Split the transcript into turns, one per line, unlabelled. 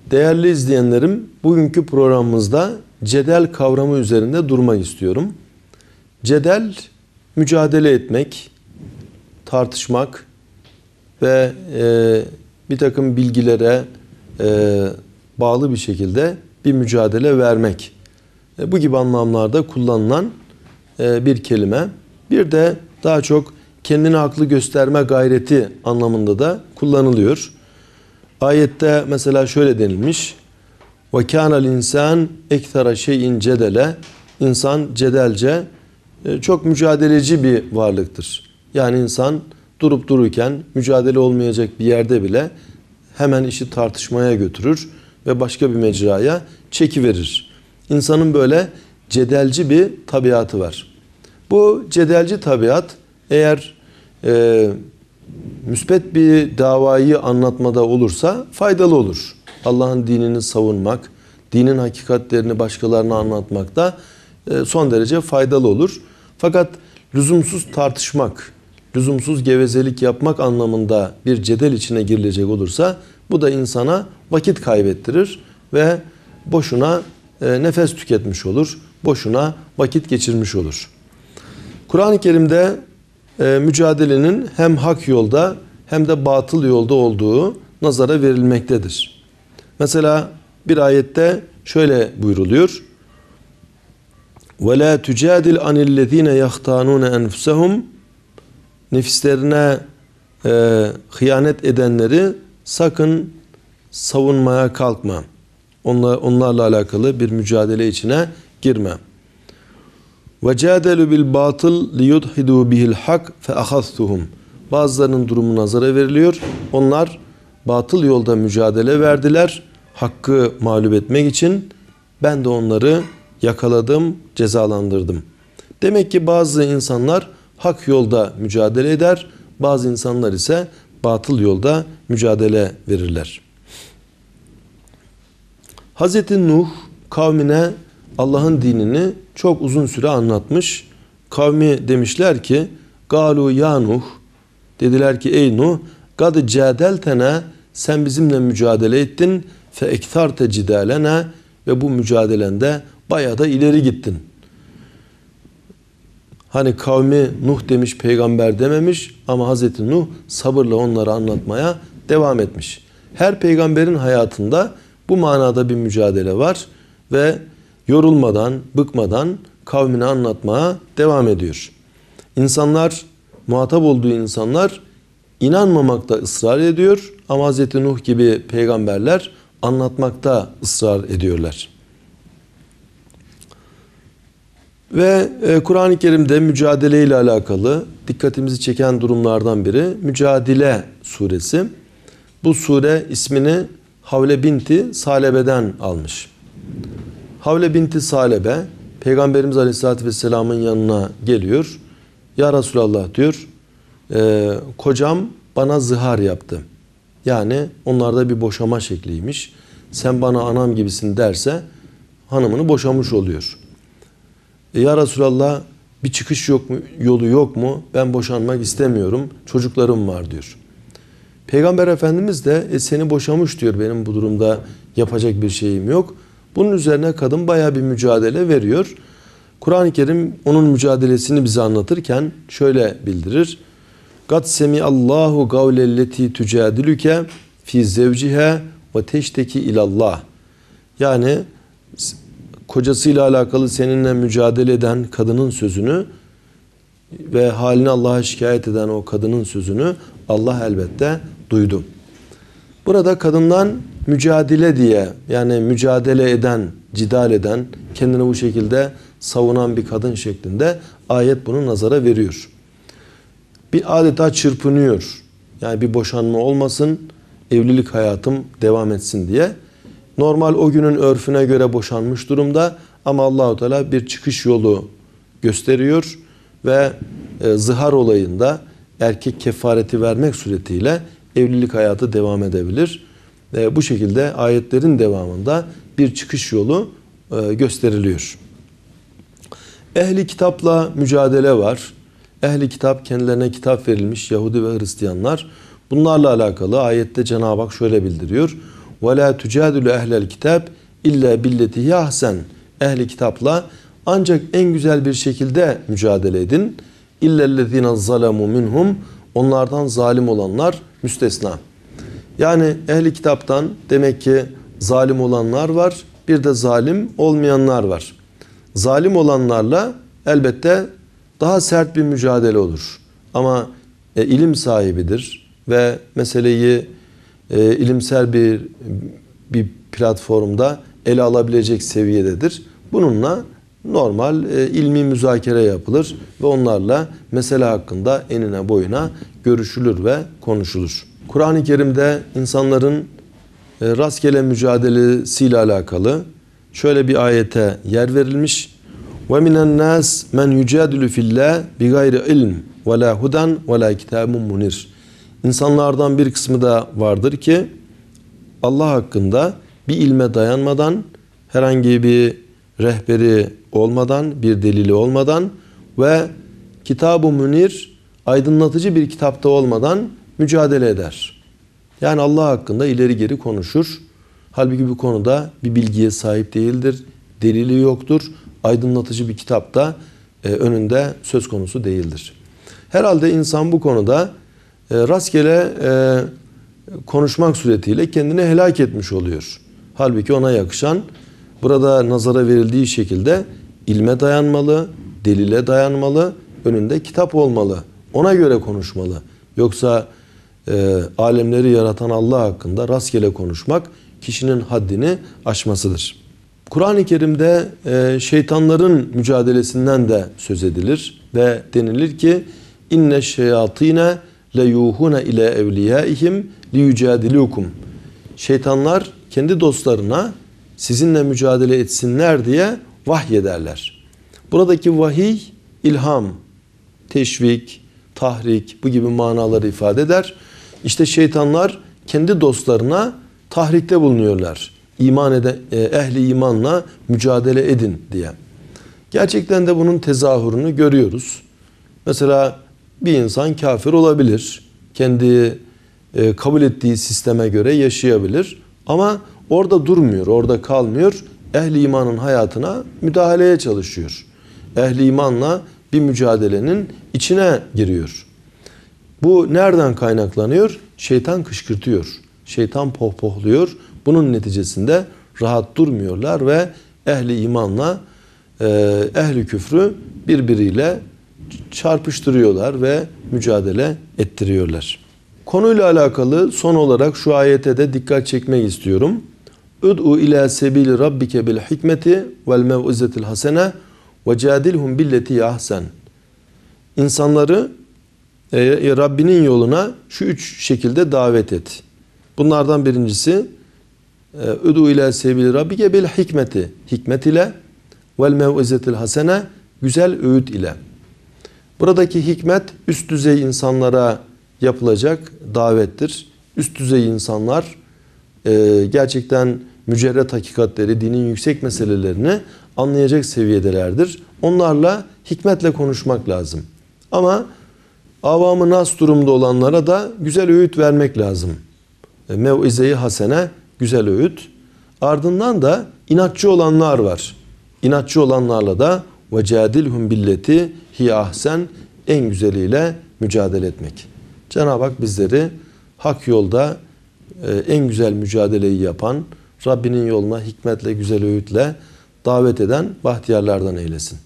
Değerli izleyenlerim, bugünkü programımızda cedel kavramı üzerinde durmak istiyorum. Cedel, mücadele etmek, tartışmak ve bir takım bilgilere bağlı bir şekilde bir mücadele vermek. Bu gibi anlamlarda kullanılan bir kelime. Bir de daha çok kendini haklı gösterme gayreti anlamında da kullanılıyor. Ayette mesela şöyle denilmiş. وَكَانَ الْاِنْسَانِ اَكْثَرَ شَيْءٍ cedele. İnsan cedelce çok mücadeleci bir varlıktır. Yani insan durup dururken mücadele olmayacak bir yerde bile hemen işi tartışmaya götürür ve başka bir mecraya çekiverir. İnsanın böyle cedelci bir tabiatı var. Bu cedelci tabiat eğer müspet bir davayı anlatmada olursa faydalı olur. Allah'ın dinini savunmak, dinin hakikatlerini başkalarına anlatmak da son derece faydalı olur. Fakat lüzumsuz tartışmak, lüzumsuz gevezelik yapmak anlamında bir cedel içine girilecek olursa bu da insana vakit kaybettirir ve boşuna nefes tüketmiş olur, boşuna vakit geçirmiş olur. Kur'an-ı Kerim'de mücadelenin hem hak yolda hem de batıl yolda olduğu nazara verilmektedir. Mesela bir ayette şöyle buyruluyor. وَلَا تُجَادِلْ عَنِ الَّذ۪ينَ يَخْتَانُونَ أَنْفُسَهُمْ Nefislerine hıyanet edenleri sakın savunmaya kalkma. Onlarla alakalı bir mücadele içine girme. وَجَادَلُوا بِالْبَاطِلِ لِيُدْحِدُوا بِهِ الْحَقِّ فَأَخَذْتُهُمْ Bazılarının durumu nazara veriliyor. Onlar batıl yolda mücadele verdiler. Hakkı mağlup etmek için ben de onları yakaladım, cezalandırdım. Demek ki bazı insanlar hak yolda mücadele eder. Bazı insanlar ise batıl yolda mücadele verirler. Hazreti Nuh kavmine Allah'ın dinini çok uzun süre anlatmış. Kavmi demişler ki "Galu ya Nuh" dediler ki ey Nuh "Kad cadeltena sen bizimle mücadele ettin fe ektarte cidalena ve bu mücadelende bayağı da ileri gittin." Hani kavmi Nuh demiş, peygamber dememiş ama Hazreti Nuh sabırla onları anlatmaya devam etmiş. Her peygamberin hayatında bu manada bir mücadele var ve yorulmadan, bıkmadan kavmini anlatmaya devam ediyor. İnsanlar, muhatap olduğu insanlar inanmamakta ısrar ediyor ama Hz. Nuh gibi peygamberler anlatmakta ısrar ediyorlar. Ve Kur'an-ı Kerim'de mücadele ile alakalı dikkatimizi çeken durumlardan biri Mücadele suresi. Bu sure ismini Havle binti Salebe'den almış. Havle binti Salebe Peygamberimiz Aleyhisselatü Vesselam'ın yanına geliyor. Ya Resulallah diyor, kocam bana zihar yaptı. Yani onlarda bir boşama şekliymiş. Sen bana anam gibisin derse hanımını boşamış oluyor. Ya Resulallah bir çıkış yolu yok mu? Ben boşanmak istemiyorum. Çocuklarım var diyor. Peygamber Efendimiz de seni boşamış diyor. Benim bu durumda yapacak bir şeyim yok. Bunun üzerine kadın bayağı bir mücadele veriyor. Kur'an-ı Kerim onun mücadelesini bize anlatırken şöyle bildirir. قَدْ سَمِعَ اللّٰهُ قَوْلَ الَّتِي تُجَادِلُكَ فِي زَوْجِهَا وَتَشْتَكِ اِلَى اللّٰهِ Yani kocasıyla alakalı seninle mücadele eden kadının sözünü ve halini Allah'a şikayet eden o kadının sözünü Allah elbette duydu. Burada kadından mücadele diye, yani mücadele eden, cidal eden, kendini bu şekilde savunan bir kadın şeklinde ayet bunu nazara veriyor. Bir adeta çırpınıyor. Yani bir boşanma olmasın, evlilik hayatım devam etsin diye. Normal o günün örfüne göre boşanmış durumda ama Allahu Teala bir çıkış yolu gösteriyor ve zihar olayında erkek kefareti vermek suretiyle evlilik hayatı devam edebilir. Bu şekilde ayetlerin devamında bir çıkış yolu gösteriliyor. Ehli kitapla mücadele var. Ehli kitap, kendilerine kitap verilmiş Yahudi ve Hristiyanlar. Bunlarla alakalı ayette Cenab-ı Hak şöyle bildiriyor. ve la tucadilu ehlel kitab illa billeti hiye ahsen. Ehli kitapla ancak en güzel bir şekilde mücadele edin. İllellezine zalemu minhum, onlardan zalim olanlar müstesna. Yani ehli kitaptan demek ki zalim olanlar var, bir de zalim olmayanlar var. Zalim olanlarla elbette daha sert bir mücadele olur. Ama ilim sahibidir ve meseleyi ilimsel bir platformda ele alabilecek seviyededir. Bununla normal ilmi müzakere yapılır ve onlarla mesele hakkında enine boyuna görüşülür ve konuşulur. Kur'an-ı Kerim'de insanların rastgele mücadelesiyle alakalı şöyle bir ayete yer verilmiş. وَمِنَ النَّاسِ مَنْ يُجَادِلُ فِي اللّٰهِ بِغَيْرِ عِلْمٍ وَلَا هُدًى وَلَا كِتَابٌ مُنِيرٍ. İnsanlardan bir kısmı da vardır ki Allah hakkında bir ilme dayanmadan, herhangi bir rehberi olmadan, bir delili olmadan ve kitab-ı münir, aydınlatıcı bir kitapta olmadan mücadele eder. Yani Allah hakkında ileri geri konuşur. Halbuki bu konuda bir bilgiye sahip değildir, delili yoktur. Aydınlatıcı bir kitapta önünde söz konusu değildir. Herhalde insan bu konuda rastgele konuşmak suretiyle kendini helak etmiş oluyor. Halbuki ona yakışan, burada nazara verildiği şekilde ilme dayanmalı, delile dayanmalı, önünde kitap olmalı. Ona göre konuşmalı. Yoksa alemleri yaratan Allah hakkında rastgele konuşmak kişinin haddini aşmasıdır. Kur'an-ı Kerim'de şeytanların mücadelesinden de söz edilir ve denilir ki inne şeyatine leyuhune ile evliyaihim liyucadilukum. Şeytanlar kendi dostlarına sizinle mücadele etsinler diye vahyederler. Buradaki vahiy ilham, teşvik, tahrik bu gibi manaları ifade eder. İşte şeytanlar kendi dostlarına tahrikte bulunuyorlar. Ehli imanla mücadele edin diye. Gerçekten de bunun tezahürünü görüyoruz. Mesela bir insan kafir olabilir. Kendi kabul ettiği sisteme göre yaşayabilir. Ama orada durmuyor, orada kalmıyor. Ehli imanın hayatına müdahaleye çalışıyor. Ehli imanla bir mücadelenin içine giriyor. Bu nereden kaynaklanıyor? Şeytan kışkırtıyor. Şeytan pohpohluyor. Bunun neticesinde rahat durmuyorlar ve ehli imanla ehli küfrü birbiriyle çarpıştırıyorlar ve mücadele ettiriyorlar. Konuyla alakalı son olarak şu ayete de dikkat çekmek istiyorum. Ud'u ila sebili rabbike bil hikmeti vel mev'izetil hasene ve cadilhum billeti ahsen. İnsanları Rabbinin yoluna şu üç şekilde davet et. Bunlardan birincisi Ud'u ila sebili rabbike bil hikmeti, hikmet ile vel mev'izetil hasene, güzel öğüt ile. Buradaki hikmet üst düzey insanlara yapılacak davettir. Üst düzey insanlar gerçekten mücerret hakikatleri, dinin yüksek meselelerini anlayacak seviyedelerdir. Onlarla hikmetle konuşmak lazım. Ama avamı nas durumda olanlara da güzel öğüt vermek lazım. Mev'ize-i hasene, güzel öğüt. Ardından da inatçı olanlar var. İnatçı olanlarla da وَجَادِلْهُمْ billeti hiye ahsen, en güzeliyle mücadele etmek. Cenab-ı Hak bizleri hak yolda en güzel mücadeleyi yapan, Rabbinin yoluna hikmetle, güzel öğütle davet eden bahtiyarlardan eylesin.